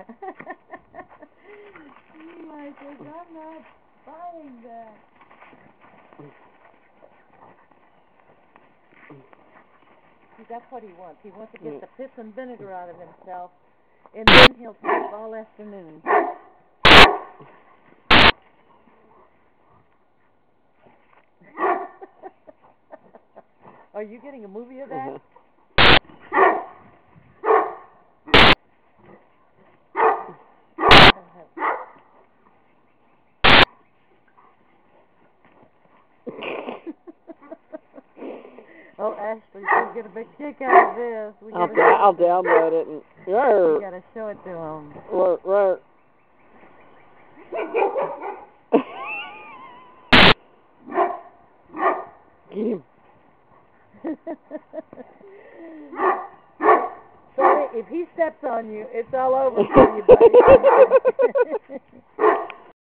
Eli says, I'm not buying that. See, that's what he wants. He wants to get the piss and vinegar out of himself, and then he'll sleep all afternoon. Are you getting a movie of that? Oh, Ashley, she'll get a big kick out of this. I'll download it and we gotta show it to him. Right. Get him. Sorry, if he steps on you, it's all over for you, buddy.